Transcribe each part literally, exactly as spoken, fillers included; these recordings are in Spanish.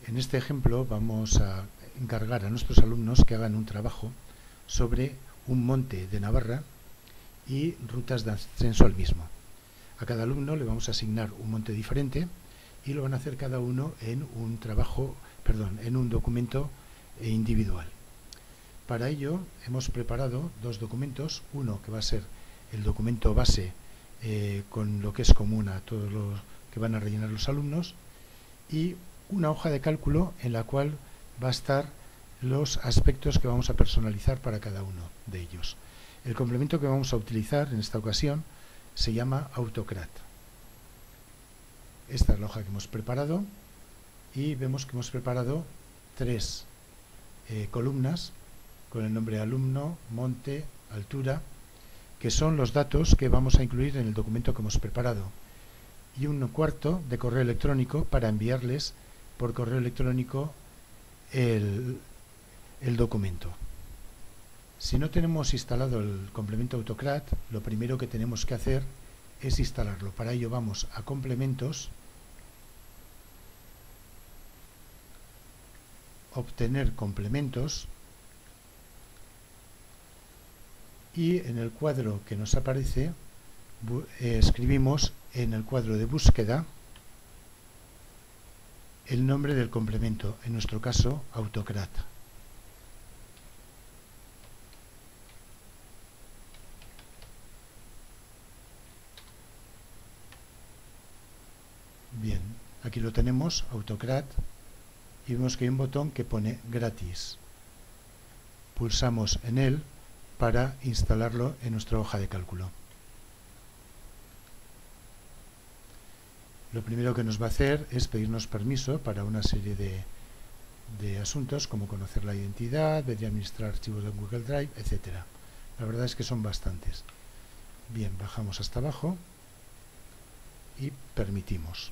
En este ejemplo vamos a encargar a nuestros alumnos que hagan un trabajo sobre un monte de Navarra y rutas de ascenso al mismo. A cada alumno le vamos a asignar un monte diferente y lo van a hacer cada uno en un trabajo, perdón, en un documento individual. Para ello hemos preparado dos documentos, uno que va a ser el documento base eh, con lo que es común a todos los que van a rellenar los alumnos, y una hoja de cálculo en la cual va a estar los aspectos que vamos a personalizar para cada uno de ellos. El complemento que vamos a utilizar en esta ocasión se llama AutoCAD. Esta es la hoja que hemos preparado y vemos que hemos preparado tres eh, columnas con el nombre alumno, monte, altura, que son los datos que vamos a incluir en el documento que hemos preparado, y un cuarto de correo electrónico para enviarles por correo electrónico el, el documento. Si no tenemos instalado el complemento AutoCAD, lo primero que tenemos que hacer es instalarlo. Para ello vamos a complementos, obtener complementos, y en el cuadro que nos aparece eh, escribimos en el cuadro de búsqueda el nombre del complemento, en nuestro caso AutoCAD. Bien, aquí lo tenemos, AutoCAD, y vemos que hay un botón que pone gratis. Pulsamos en él para instalarlo en nuestra hoja de cálculo. Lo primero que nos va a hacer es pedirnos permiso para una serie de, de asuntos, como conocer la identidad, ver y administrar archivos de Google Drive, etcétera. La verdad es que son bastantes. Bien, bajamos hasta abajo y permitimos.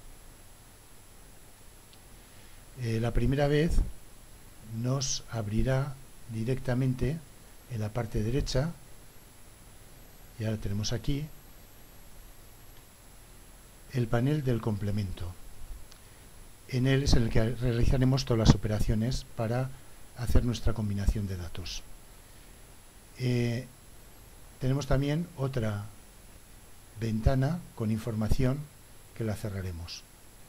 Eh, la primera vez nos abrirá directamente en la parte derecha, y ahora tenemos aquí el panel del complemento. En él es en el que realizaremos todas las operaciones para hacer nuestra combinación de datos. Eh, tenemos también otra ventana con información que la cerraremos.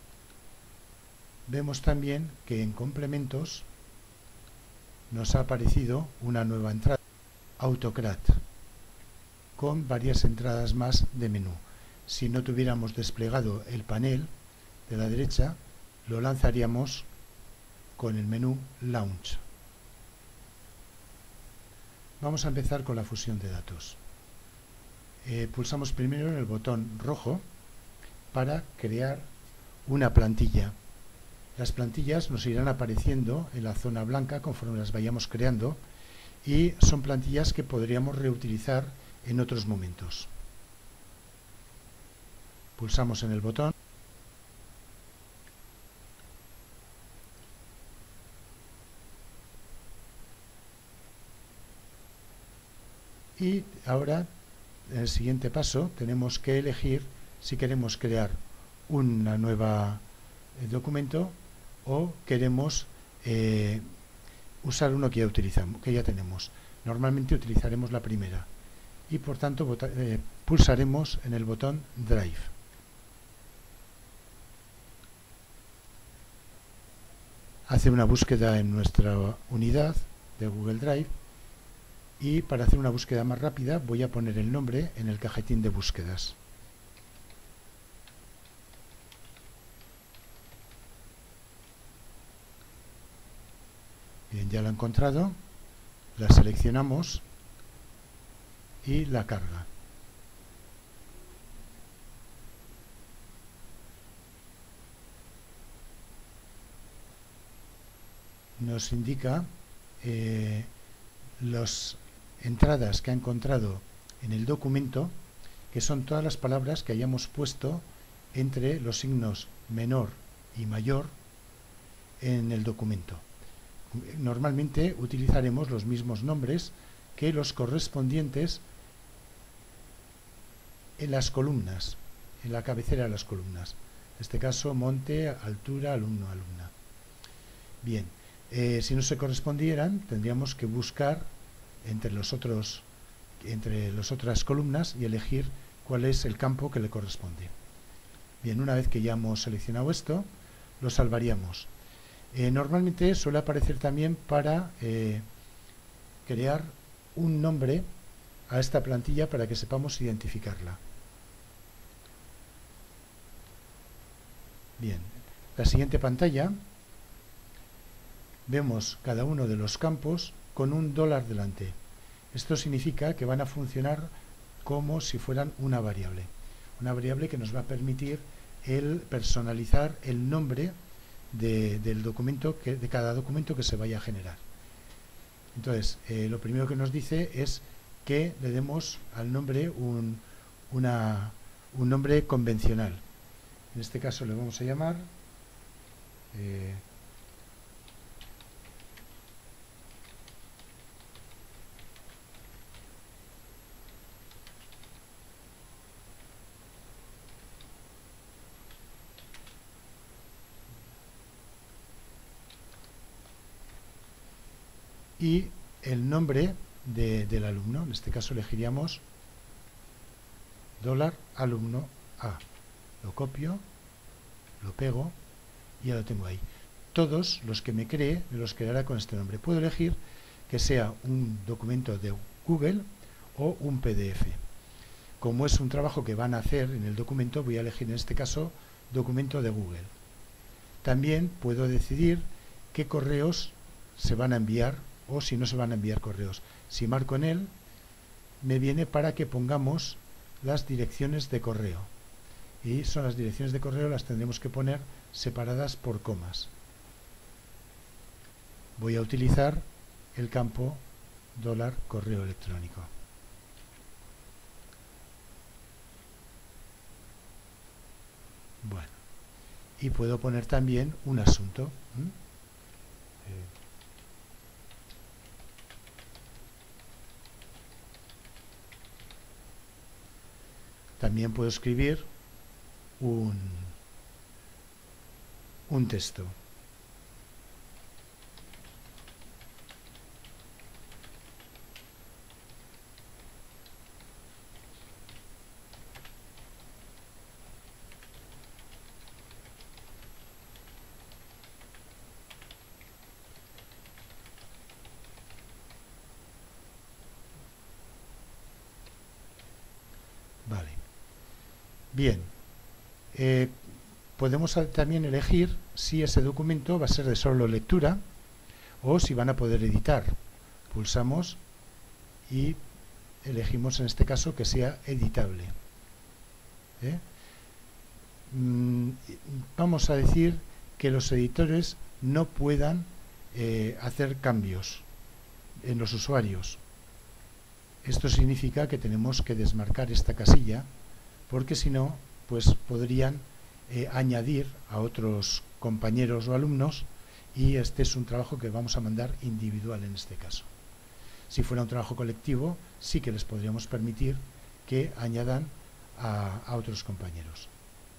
Vemos también que en complementos nos ha aparecido una nueva entrada, AutoCAD, con varias entradas más de menú. Si no tuviéramos desplegado el panel de la derecha, lo lanzaríamos con el menú Launch. Vamos a empezar con la fusión de datos. Eh, pulsamos primero en el botón rojo para crear una plantilla. Las plantillas nos irán apareciendo en la zona blanca conforme las vayamos creando, y son plantillas que podríamos reutilizar en otros momentos. Pulsamos en el botón y ahora, en el siguiente paso, tenemos que elegir si queremos crear una nueva eh, documento o queremos eh, usar uno que ya utilizamos, que ya tenemos. Normalmente utilizaremos la primera y por tanto vota, eh, pulsaremos en el botón Drive. Hace una búsqueda en nuestra unidad de Google Drive, y para hacer una búsqueda más rápida voy a poner el nombre en el cajetín de búsquedas. Bien, ya la he encontrado, la seleccionamos y la carga. Nos indica eh, las entradas que ha encontrado en el documento, que son todas las palabras que hayamos puesto entre los signos menor y mayor en el documento. Normalmente utilizaremos los mismos nombres que los correspondientes en las columnas, en la cabecera de las columnas. En este caso, monte, altura, alumno, alumna. Bien, eh, si no se correspondieran, tendríamos que buscar entre los otros, entre las otras columnas y elegir cuál es el campo que le corresponde. Bien, una vez que ya hemos seleccionado esto, lo salvaríamos. Eh, normalmente suele aparecer también para eh, crear un nombre a esta plantilla para que sepamos identificarla. Bien, la siguiente pantalla vemos cada uno de los campos con un dólar delante. Esto significa que van a funcionar como si fueran una variable. Una variable que nos va a permitir el personalizar el nombre de, del documento que, de cada documento que se vaya a generar. Entonces, eh, lo primero que nos dice es que le demos al nombre un, una, un nombre convencional. En este caso le vamos a llamar eh, y el nombre de, del alumno. En este caso elegiríamos dólar alumno A. Lo copio, lo pego y ya lo tengo ahí. Todos los que me cree, me los creará con este nombre. Puedo elegir que sea un documento de Google o un P D F. Como es un trabajo que van a hacer en el documento, voy a elegir en este caso documento de Google. También puedo decidir qué correos se van a enviar o si no se van a enviar correos. Si marco en él, me viene para que pongamos las direcciones de correo. Y son las direcciones de correo, las tendremos que poner separadas por comas. Voy a utilizar el campo dólar correo electrónico. Bueno, y puedo poner también un asunto. ¿Mm? Eh, También puedo escribir un, un texto. Vale. Bien. Eh, podemos también elegir si ese documento va a ser de solo lectura o si van a poder editar. Pulsamos y elegimos en este caso que sea editable. ¿Eh? Mm, vamos a decir que los editores no puedan eh, hacer cambios en los usuarios. Esto significa que tenemos que desmarcar esta casilla, porque si no, pues podrían eh, añadir a otros compañeros o alumnos, y este es un trabajo que vamos a mandar individual en este caso. Si fuera un trabajo colectivo, sí que les podríamos permitir que añadan a, a otros compañeros.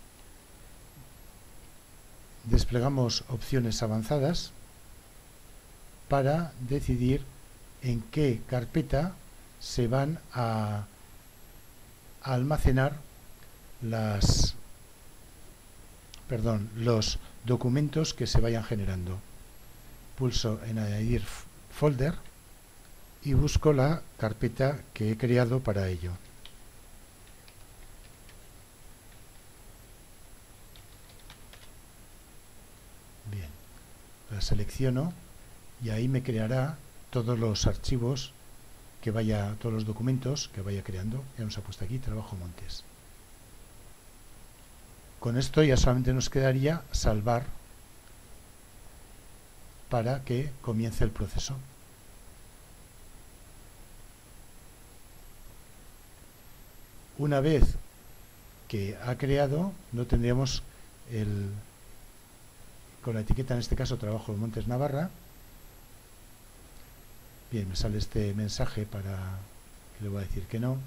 Desplegamos opciones avanzadas para decidir en qué carpeta se van a, a almacenar las, perdón, los documentos que se vayan generando. Pulso en añadir folder y busco la carpeta que he creado para ello. Bien, la selecciono y ahí me creará todos los archivos que vaya, todos los documentos que vaya creando. Ya nos ha puesto aquí trabajo Montes. Con esto ya solamente nos quedaría salvar para que comience el proceso. Una vez que ha creado, no tendríamos el, con la etiqueta en este caso trabajo Montes Navarra. Bien, me sale este mensaje para que le voy a decir que no.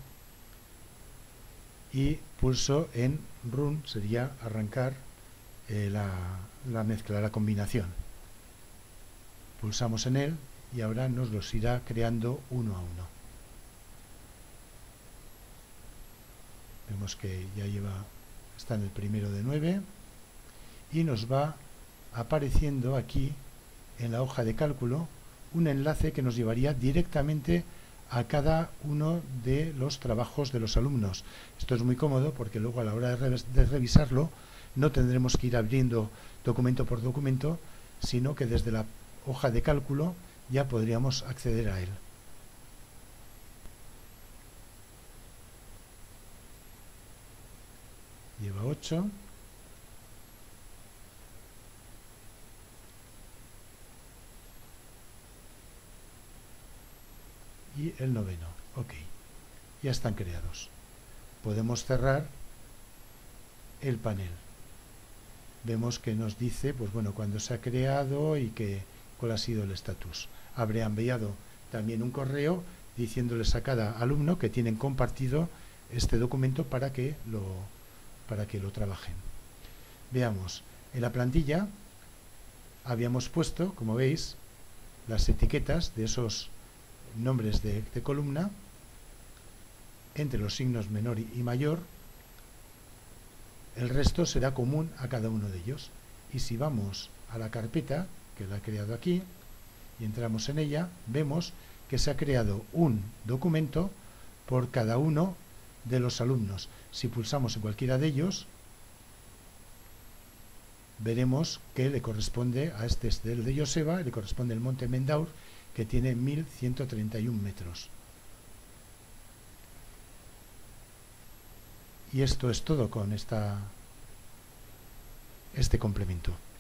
Y pulso en Run, sería arrancar eh, la, la mezcla, la combinación. Pulsamos en él y ahora nos los irá creando uno a uno. Vemos que ya lleva, está en el primero de nueve y nos va apareciendo aquí en la hoja de cálculo un enlace que nos llevaría directamente a cada uno de los trabajos de los alumnos. Esto es muy cómodo porque luego a la hora de, revis de revisarlo no tendremos que ir abriendo documento por documento, sino que desde la hoja de cálculo ya podríamos acceder a él. Lleva ocho. Y el noveno. Ok. Ya están creados. Podemos cerrar el panel. Vemos que nos dice, pues bueno, cuándo se ha creado y que, cuál ha sido el estatus. Habré enviado también un correo diciéndoles a cada alumno que tienen compartido este documento para que lo, para que lo trabajen. Veamos, en la plantilla habíamos puesto, como veis, las etiquetas de esos nombres de, de columna entre los signos menor y mayor. El resto será común a cada uno de ellos. Y si vamos a la carpeta que la he creado aquí y entramos en ella, vemos que se ha creado un documento por cada uno de los alumnos. Si pulsamos en cualquiera de ellos, veremos que le corresponde a este, este el de Joseba, le corresponde el monte Mendaur, que tiene mil ciento treinta y un metros. Y esto es todo con esta, este complemento.